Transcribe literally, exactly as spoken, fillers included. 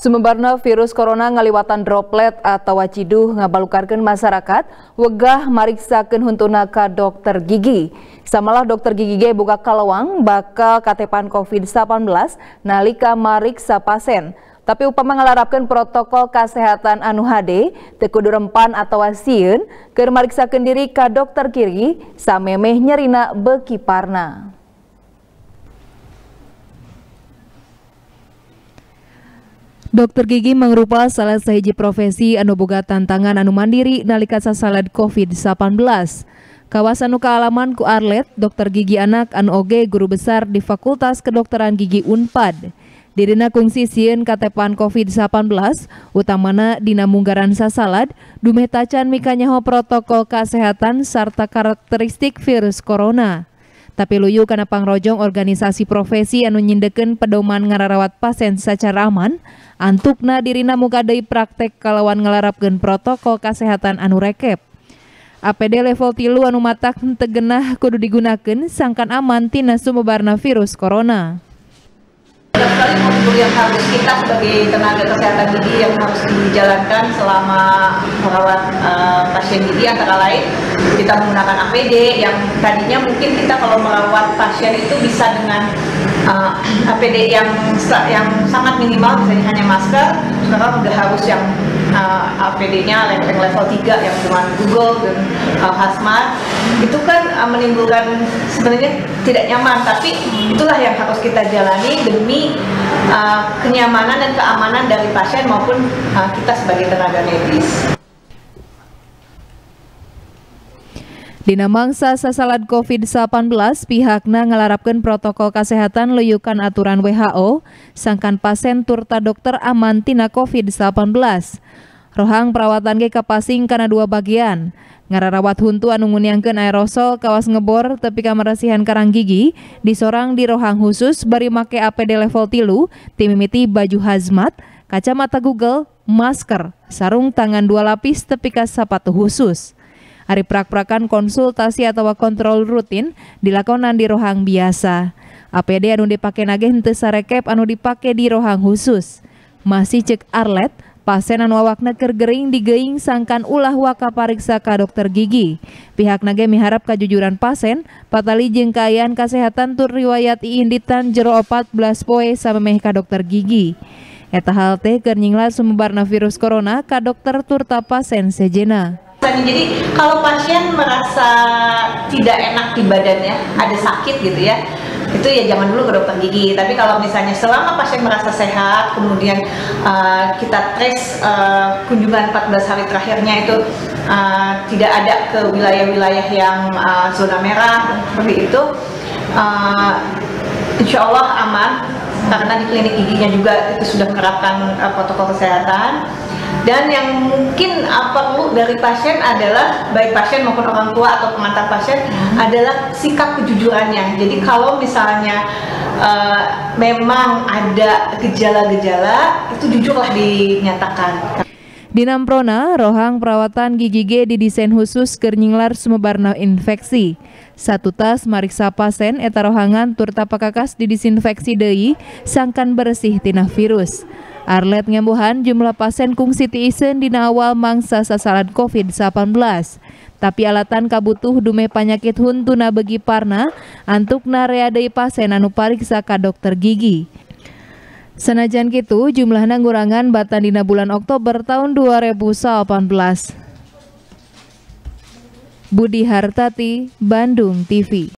Sumebarna virus corona ngaliwatan droplet atau waciduh ngabalukarkeun masyarakat wegah mariksakeun huntuna ka dokter gigi. Samalah dokter gigi ge boga kalawang bakal katepan covid delapan belas nalika mariksa pasien. Tapi upama ngalarapkeun protokol kesehatan anu hade teu kudu rempan atawa sieun keur mariksakeun diri ka dokter gigi samemeh nyerina beuki parna. Dokter gigi mangrupa salah sahiji profesi anu boga tantangan anu mandiri nalika sasalad covid delapan belas. Kawasan nu kaalaman ku Arlet, dokter gigi anak anu oge guru besar di Fakultas Kedokteran Gigi Unpad. Dirina kungsi sieun katepan covid delapan belas, utamana dina munggaran sasalad, dumeh tacan mika nyaho protokol kesehatan sarta karakteristik virus corona. Tapi luyu kana pangrojong organisasi profesi anu nyindekeun pedoman ngararawat pasien secara aman, antukna dirina muga deui praktek kalawan ngalarapkeun protokol kesehatan anu rekep. A P D level tilu anu matak teu geunah kudu digunakeun sangkan aman tina sumebarna virus corona. Banyak sekali prosedur yang harus kita sebagai tenaga kesehatan gigi yang harus dijalankan selama merawat uh, pasien gigi, antara lain kita menggunakan A P D yang tadinya mungkin kita kalau merawat pasien itu bisa dengan uh, A P D yang yang sangat minimal, misalnya hanya masker. Sekarang udah harus yang uh, A P D-nya yang level tiga yang cuma Google dan uh, hazmat. Itu kan uh, menimbulkan sebenarnya tidak nyaman, tapi itulah yang harus kita jalani demi uh, kenyamanan dan keamanan dari pasien maupun uh, kita sebagai tenaga medis. Dina mangsa sasalad covid delapan belas, pihakna ngalarapkeun protokol kesehatan leuyeukan aturan W H O, sangkan pasien turta dokter aman tina covid delapan belas. Rohang perawatan ge kapasing kana dua bagian. Ngararawat huntu anu nguniangkeun aerosol kawas ngebor tepi kamarasihan karang gigi, disorang di rohang khusus bari make A P D level tilu, timimiti baju hazmat, kacamata Google, masker, sarung tangan dua lapis tepi ka sapatu khusus. Ari prak-prakan konsultasi atau kontrol rutin dilakonan di rohang biasa. A P D anu dipake nage henteu sarekep anu dipake di rohang khusus. Masih cek Arlet, pasien anu awakna keur gering digeuing sangkan ulah waka pariksa ka dokter gigi. Pihak nage miharap kajujuran pasien, patali jeung kaayaan kasehatan tur riwayat iinditan jero opat belas poe samemeh ka dokter gigi. Eta hal teh keur nyinglat sumebarna virus corona ka dokter turta pasien sejenna. Jadi kalau pasien merasa tidak enak di badannya, ada sakit gitu ya, itu ya jangan dulu ke dokter gigi. Tapi kalau misalnya selama pasien merasa sehat, kemudian uh, kita trace uh, kunjungan empat belas hari terakhirnya itu uh, tidak ada ke wilayah-wilayah yang uh, zona merah seperti itu, uh, insya Allah aman, karena di klinik giginya juga itu sudah menerapkan uh, protokol kesehatan. Dan yang mungkin uh, perlu dari pasien adalah, baik pasien maupun orang tua atau pengantar pasien, hmm. adalah sikap kejujurannya. Jadi kalau misalnya uh, memang ada gejala-gejala, itu jujurlah dinyatakan. Di Namprona, rohang perawatan gigi ge didesain khusus keur nyinglar sumebarna infeksi. Satu tas mariksa pasien eta rohangan turta pakakas didisinfeksi deui sangkan bersih tina virus. Arlet ngembuhan jumlah pasien kungsi tiiseun dina awal mangsa sasalad covid delapan belas. Tapi alatan kabutuh dumeh panyakit huntuna beugi parna, antukna rea deui pasien anu pariksa ka dokter gigi. Sanajan kitu, jumlahna ngurangan batan dina bulan Oktober tahun dua ribu delapan belas. Budi Hartati, Bandung T V.